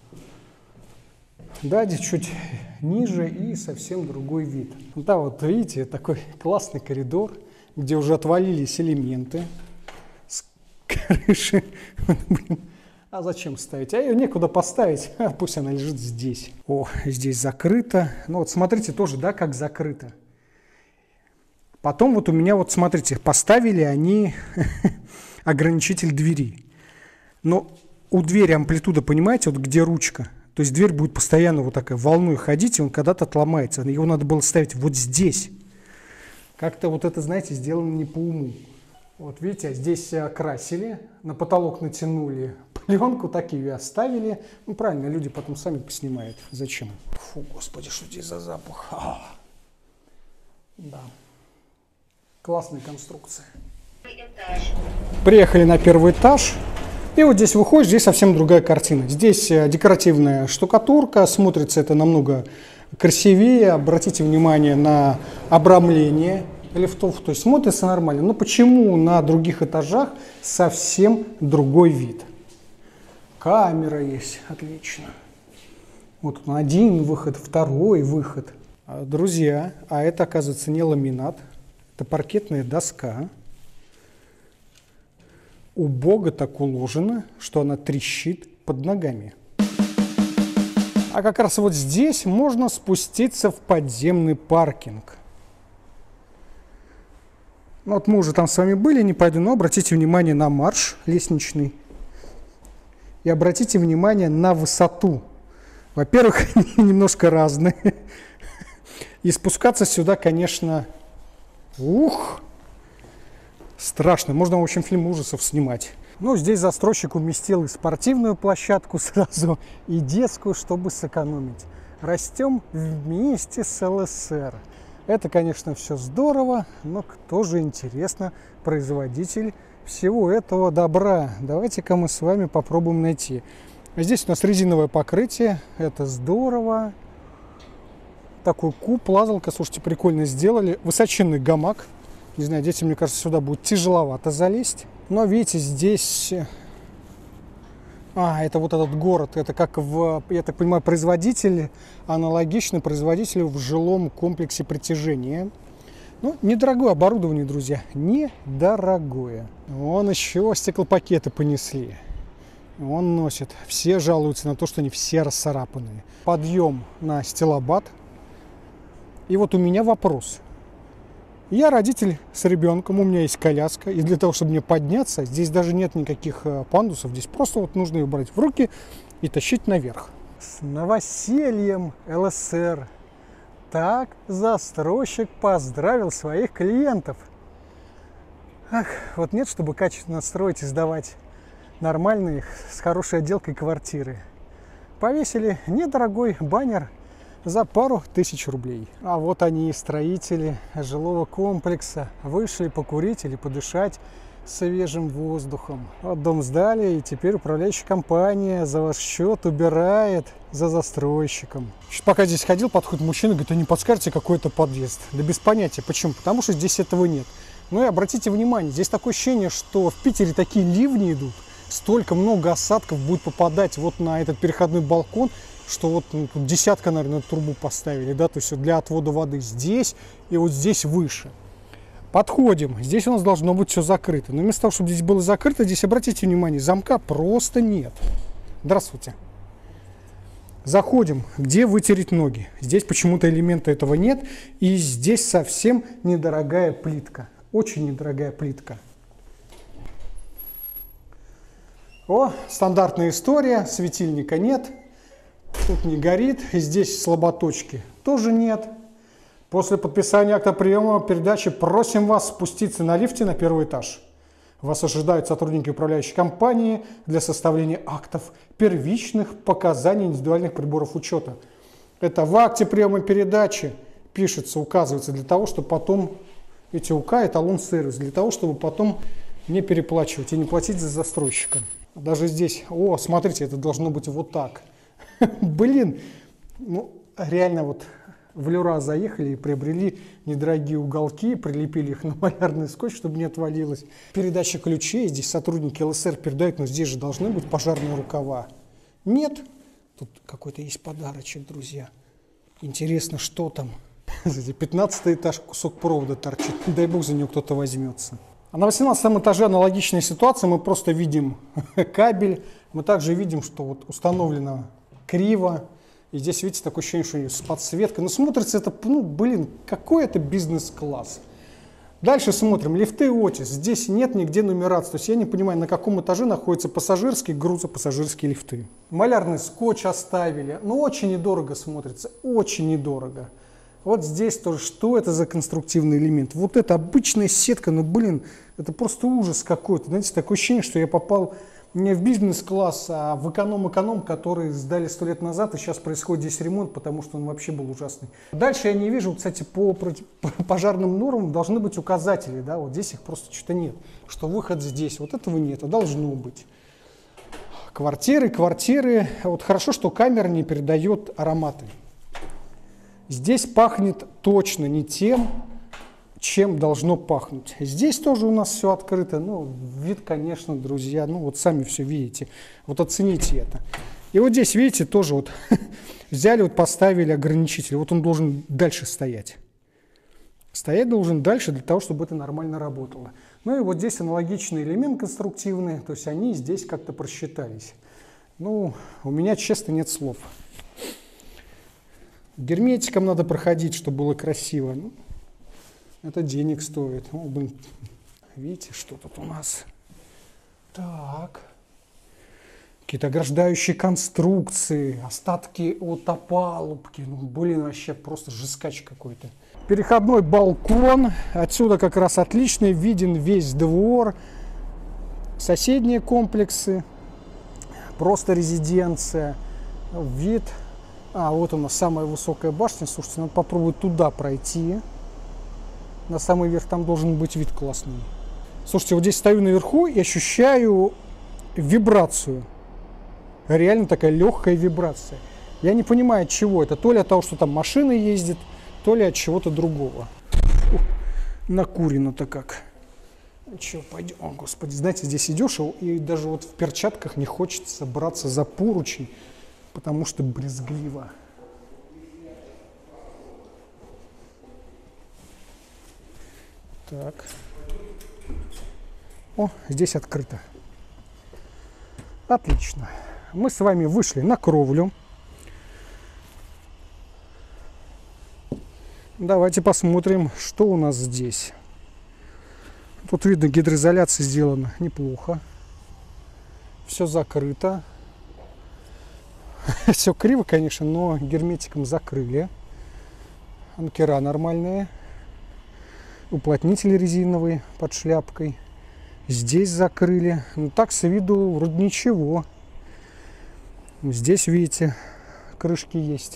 Да, здесь чуть ниже и совсем другой вид. Да, вот видите, такой классный коридор, где уже отвалились элементы с крыши. А зачем ставить? А ее некуда поставить, а пусть она лежит здесь. О, здесь закрыто. Ну вот смотрите тоже, да, как закрыто. Потом вот у меня, вот смотрите, поставили они ограничитель двери. Но у двери амплитуда, понимаете, вот где ручка. То есть дверь будет постоянно вот такая волной ходить, и он когда-то отломается. Его надо было ставить вот здесь. Как-то вот это, знаете, сделано не по уму. Вот видите, здесь красили, на потолок натянули пленку, так ее и оставили. Ну правильно, люди потом сами поснимают. Зачем? Фу, господи, что здесь за запах. А-а-а. Да. Классная конструкция. Этаж. Приехали на первый этаж. И вот здесь выходишь, здесь совсем другая картина. Здесь декоративная штукатурка, смотрится это намного красивее. Обратите внимание на обрамление лифтов, то есть смотрится нормально. Но почему на других этажах совсем другой вид? Камера есть, отлично. Вот один выход, второй выход. Друзья, а это, оказывается, не ламинат, это паркетная доска. Убого так уложено, что она трещит под ногами. А как раз вот здесь можно спуститься в подземный паркинг. Ну, вот мы уже там с вами были, не пойду, но обратите внимание на марш лестничный. И обратите внимание на высоту. Во-первых, они немножко разные. И спускаться сюда, конечно, ух! Страшно. Можно, в общем, фильм ужасов снимать. Ну, здесь застройщик уместил и спортивную площадку сразу, и детскую, чтобы сэкономить. Растем вместе с ЛСР. Это, конечно, все здорово, но кто же, интересно, производитель всего этого добра? Давайте-ка мы с вами попробуем найти. Здесь у нас резиновое покрытие. Это здорово. Такой куб, лазалка, слушайте, прикольно сделали. Высоченный гамак. Не знаю, детям, мне кажется, сюда будет тяжеловато залезть. Но видите, здесь... А, это вот этот город. Это как в, я так понимаю, производитель, аналогичный производителю в жилом комплексе притяжения. Ну, недорогое оборудование, друзья. Недорогое. Вон еще стеклопакеты понесли. Он носит. Все жалуются на то, что они все расцарапанные. Подъем на стеллабат. И вот у меня вопрос. Я родитель с ребенком, у меня есть коляска, и для того, чтобы мне подняться, здесь даже нет никаких пандусов, здесь просто вот нужно ее брать в руки и тащить наверх. С новосельем ЛСР. Так застройщик поздравил своих клиентов. Ах, вот нет, чтобы качественно строить и сдавать нормальные, с хорошей отделкой квартиры. Повесили недорогой баннер за пару тысяч рублей. А вот они, строители жилого комплекса, вышли покурить или подышать свежим воздухом. Вот дом сдали, и теперь управляющая компания за ваш счет убирает за застройщиком. Сейчас, пока здесь ходил, подходит мужчина, говорит: а не подскажете, какой это подъезд? Да без понятия. Почему? Потому что здесь этого нет. Ну и обратите внимание, здесь такое ощущение, что в Питере такие ливни идут, столько много осадков будет попадать вот на этот переходной балкон, что вот ну, тут десятка, наверное, трубу поставили, да, то есть для отвода воды здесь и вот здесь выше. Подходим, здесь у нас должно быть все закрыто, но вместо того, чтобы здесь было закрыто, здесь, обратите внимание, замка просто нет. Здравствуйте. Заходим, где вытереть ноги. Здесь почему-то элемента этого нет, и здесь совсем недорогая плитка, очень недорогая плитка. О, стандартная история, светильника нет. Тут не горит, здесь слаботочки тоже нет. После подписания акта приема передачи просим вас спуститься на лифте на первый этаж. Вас ожидают сотрудники управляющей компании для составления актов первичных показаний индивидуальных приборов учета. Это в акте приема передачи пишется, указывается для того, чтобы потом эти УК, эталон сервис, для того, чтобы потом не переплачивать и не платить за застройщика. Даже здесь, о, смотрите, это должно быть вот так. Блин, ну реально вот в Люра заехали и приобрели недорогие уголки, прилепили их на малярный скотч, чтобы не отвалилось. Передача ключей, здесь сотрудники ЛСР передают, но здесь же должны быть пожарные рукава. Нет, тут какой-то есть подарочек, друзья. Интересно, что там? пятнадцатый этаж, кусок провода торчит, дай бог за него кто-то возьмется. А на восемнадцатом этаже аналогичная ситуация, мы просто видим кабель, мы также видим, что вот установлено криво. И здесь, видите, такое ощущение, что с подсветкой. Но смотрится это, ну, блин, какой это бизнес-класс. Дальше смотрим. Лифты Otis. Здесь нет нигде нумерации. То есть я не понимаю, на каком этаже находятся пассажирские, грузопассажирские лифты. Малярный скотч оставили. Ну, очень недорого смотрится. Очень недорого. Вот здесь тоже, что это за конструктивный элемент? Вот это обычная сетка, ну, блин, это просто ужас какой-то. Знаете, такое ощущение, что я попал не в бизнес-класс, а в эконом-эконом, который сдали сто лет назад, и сейчас происходит здесь ремонт, потому что он вообще был ужасный. Дальше я не вижу, кстати, по пожарным нормам должны быть указатели, да, вот здесь их просто что-то нет, что выход здесь, вот этого нет, а должно быть. Квартиры, квартиры, вот хорошо, что камера не передает ароматы. Здесь пахнет точно не тем, чем должно пахнуть. Здесь тоже у нас все открыто. Ну, вид, конечно, друзья, ну вот сами все видите. Вот оцените это. И вот здесь, видите, тоже вот взяли, вот поставили ограничитель. Вот он должен дальше стоять. Стоять должен дальше для того, чтобы это нормально работало. Ну и вот здесь аналогичный элемент конструктивный. То есть они здесь как-то просчитались. Ну, у меня, честно, нет слов. Герметиком надо проходить, чтобы было красиво. Ну, это денег стоит. О, блин. Видите, что тут у нас? Так. Какие-то ограждающие конструкции, остатки от опалубки. Ну, блин, вообще просто жескач какой-то. Переходной балкон. Отсюда как раз отлично виден весь двор. Соседние комплексы. Просто резиденция. Вид. А, вот у нас самая высокая башня. Слушайте, надо попробовать туда пройти. На самый верх там должен быть вид классный. Слушайте, вот здесь стою наверху и ощущаю вибрацию. Реально такая легкая вибрация. Я не понимаю, от чего это. То ли от того, что там машина ездит, то ли от чего-то другого. Фу, накурено-то как. Че, пойдем. О, господи, знаете, здесь идешь, и даже вот в перчатках не хочется браться за поручень, потому что брезгливо. Так. О, здесь открыто. Отлично. Мы с вами вышли на кровлю. Давайте посмотрим, что у нас здесь. Тут видно, гидроизоляция сделана неплохо. Все закрыто. Все криво, конечно, но герметиком закрыли. Анкера нормальные. Уплотнитель резиновый под шляпкой. Здесь закрыли. Ну так, с виду вроде ничего. Здесь, видите, крышки есть.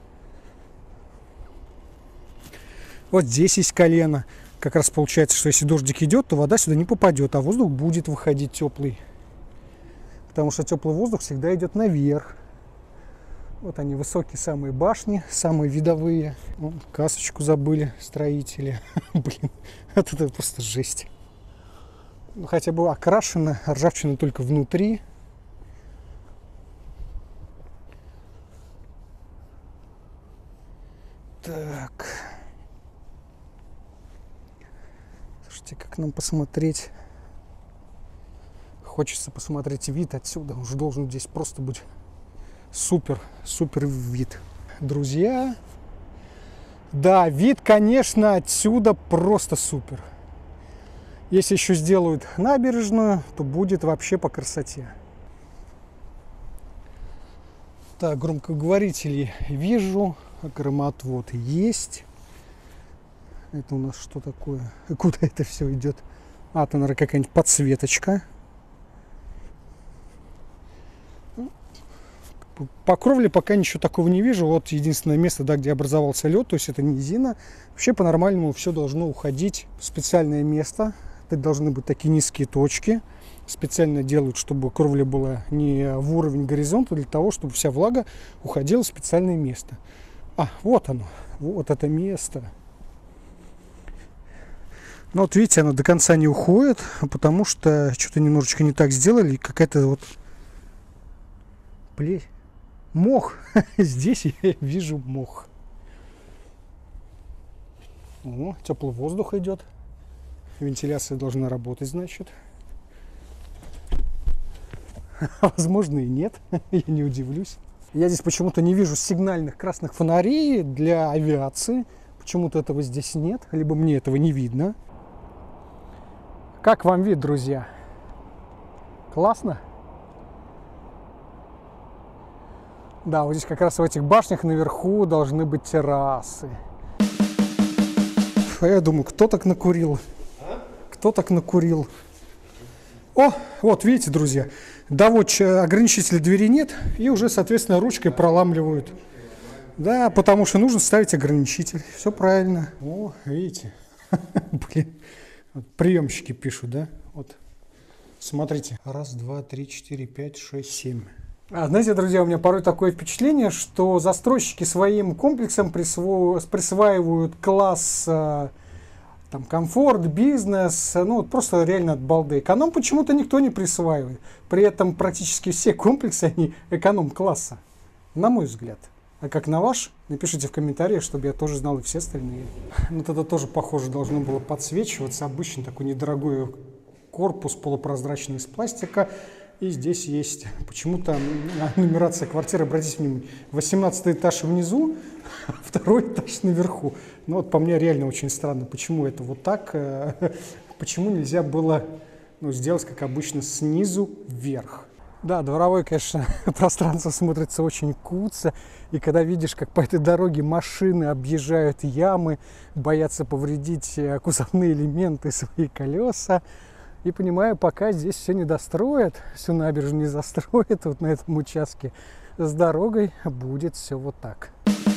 Вот здесь есть колено. Как раз получается, что если дождик идет, то вода сюда не попадет, а воздух будет выходить теплый. Потому что теплый воздух всегда идет наверх. Вот они, высокие самые башни, самые видовые. Вон, касочку забыли строители. Блин, это просто жесть. Ну, хотя бы окрашена, ржавчина только внутри. Так. Слушайте, как нам посмотреть? Хочется посмотреть вид отсюда. Уже должен здесь просто быть супер, супер вид. Друзья, да, вид, конечно, отсюда просто супер. Если еще сделают набережную, то будет вообще по красоте. Так, громкоговорители вижу, громоотвод есть. Это у нас что такое? И куда это все идет? А, это, наверное, какая-нибудь подсветочка. По кровле пока ничего такого не вижу. Вот единственное место, да, где образовался лед, то есть это низина. Вообще по-нормальному все должно уходить в специальное место. Это должны быть такие низкие точки. Специально делают, чтобы кровля была не в уровень горизонта, для того, чтобы вся влага уходила в специальное место. А, вот оно. Вот это место. Но вот видите, оно до конца не уходит, потому что что-то немножечко не так сделали. И какая-то вот плесень. Мох. Здесь я вижу мох. О, теплый воздух идет. Вентиляция должна работать, значит. Возможно, и нет. Я не удивлюсь. Я здесь почему-то не вижу сигнальных красных фонарей для авиации. Почему-то этого здесь нет. Либо мне этого не видно. Как вам вид, друзья? Классно? Да, вот здесь как раз в этих башнях наверху должны быть террасы. А я думаю, кто так накурил? Кто так накурил? О, вот видите, друзья, доводчик, ограничителя двери нет, и уже, соответственно, ручкой проламливают. Да, потому что нужно ставить ограничитель. Все правильно. О, видите? Блин, приемщики пишут, да? Вот, смотрите. Раз, два, три, четыре, пять, шесть, семь. А, знаете, друзья, у меня порой такое впечатление, что застройщики своим комплексом присво... присваивают класс э, там, комфорт, бизнес, ну вот просто реально от балды. Эконом почему-то никто не присваивает. При этом практически все комплексы, они эконом-класса, на мой взгляд. А как на ваш? Напишите в комментариях, чтобы я тоже знал и все остальные. Вот это тоже, похоже, должно было подсвечиваться. Обычный такой недорогой корпус полупрозрачный из пластика. И здесь есть почему-то нумерация квартиры, обратите внимание, восемнадцатый этаж внизу, а второй этаж наверху. Ну вот по мне реально очень странно, почему это вот так, почему нельзя было, ну, сделать, как обычно, снизу вверх. Да, дворовое, конечно, пространство смотрится очень куцо, и когда видишь, как по этой дороге машины объезжают ямы, боятся повредить кузовные элементы, свои колеса, и понимаю, пока здесь все не достроят, всю набережную не застроят, вот на этом участке с дорогой будет все вот так.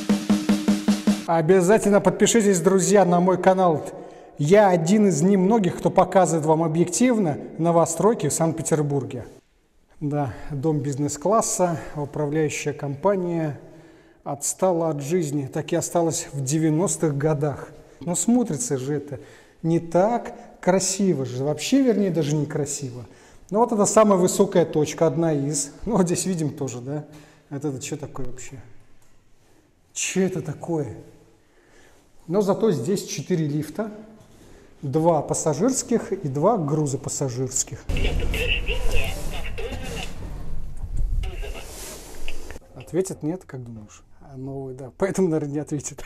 Обязательно подпишитесь, друзья, на мой канал. Я один из немногих, кто показывает вам объективно новостройки в Санкт-Петербурге. Да, дом бизнес-класса, управляющая компания отстала от жизни, так и осталась в девяностых годах. Но смотрится же это не так красиво же, вообще, вернее, даже некрасиво. Ну вот это самая высокая точка, одна из. Ну вот здесь видим тоже, да? Это, это что такое вообще? Что это такое? Но зато здесь четыре лифта, два пассажирских и два грузопассажирских. Ответит нет, как думаешь? А новый, да. Поэтому, наверное, не ответит.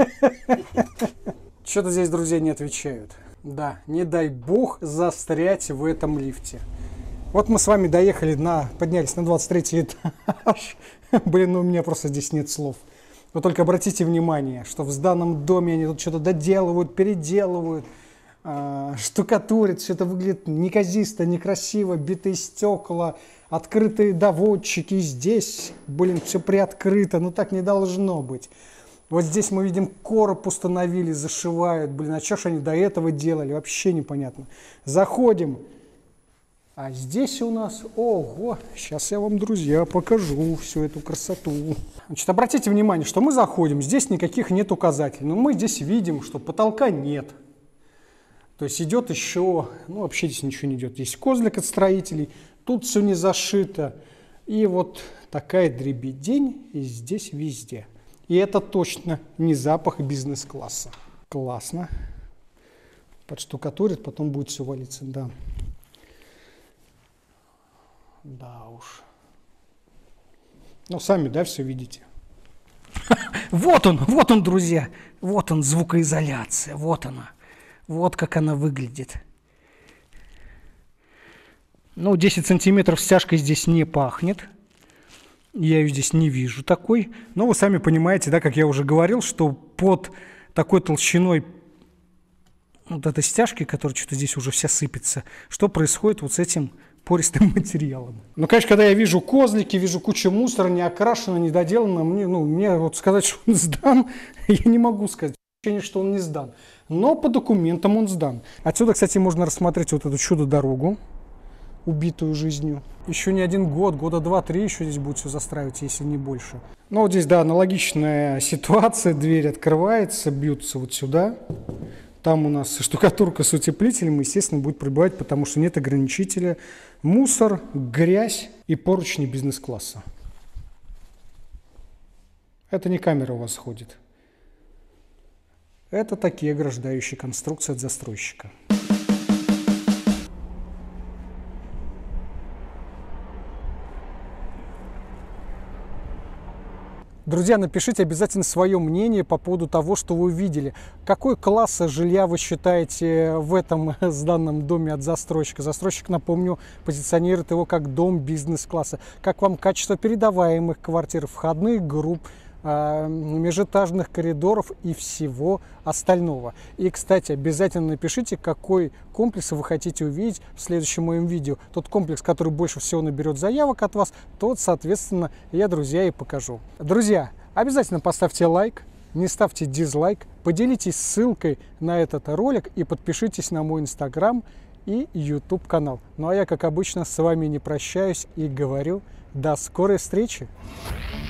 Что-то здесь, друзья, не отвечают. Да, не дай бог застрять в этом лифте. Вот мы с вами доехали на, поднялись на двадцать третий этаж. Блин, ну у меня просто здесь нет слов. Вы только обратите внимание, что в данном доме они тут что-то доделывают, переделывают, э, штукатурят. Все это выглядит неказисто, некрасиво, битые стекла, открытые доводчики. Здесь, блин, все приоткрыто, но так не должно быть. Вот здесь мы видим, короб установили, зашивают. Блин, а что ж они до этого делали? Вообще непонятно. Заходим. А здесь у нас, ого, сейчас я вам, друзья, покажу всю эту красоту. Значит, обратите внимание, что мы заходим, здесь никаких нет указателей. Но мы здесь видим, что потолка нет. То есть идет еще, ну вообще здесь ничего не идет. Есть козлик от строителей, тут все не зашито. И вот такая дребедень и здесь везде. И это точно не запах бизнес-класса. Классно. Подштукатурит, потом будет все валиться, да. Да уж. Ну, сами, да, все видите. Вот он, вот он, друзья. Вот он, звукоизоляция. Вот она. Вот как она выглядит. Ну, десять сантиметров стяжкой здесь не пахнет. Я ее здесь не вижу такой. Но вы сами понимаете, да, как я уже говорил, что под такой толщиной вот этой стяжки, которая что-то здесь уже вся сыпется, что происходит вот с этим пористым материалом. Ну, конечно, когда я вижу козлики, вижу кучу мусора, не окрашено, не доделано, мне, ну, мне вот сказать, что он сдан, я не могу сказать, ощущение, что он не сдан. Но по документам он сдан. Отсюда, кстати, можно рассмотреть вот эту чудо-дорогу, убитую жизнью. Еще не один год, года два-три еще здесь будет все застраивать, если не больше. Ну, вот здесь, да, аналогичная ситуация. Дверь открывается, бьются вот сюда. Там у нас штукатурка с утеплителем, естественно, будет прибывать, потому что нет ограничителя. Мусор, грязь и поручни бизнес-класса. Это не камера у вас ходит. Это такие ограждающие конструкции от застройщика. Друзья, напишите обязательно свое мнение по поводу того, что вы увидели. Какой класс жилья вы считаете в этом сданном доме от застройщика? Застройщик, напомню, позиционирует его как дом бизнес-класса. Как вам качество передаваемых квартир, входных групп, межэтажных коридоров и всего остального. И, кстати, обязательно напишите, какой комплекс вы хотите увидеть в следующем моем видео. Тот комплекс, который больше всего наберет заявок от вас, тот, соответственно, я, друзья, и покажу. Друзья, обязательно поставьте лайк, не ставьте дизлайк, поделитесь ссылкой на этот ролик и подпишитесь на мой инстаграм и ютуб канал. Ну а я, как обычно, с вами не прощаюсь и говорю до скорой встречи.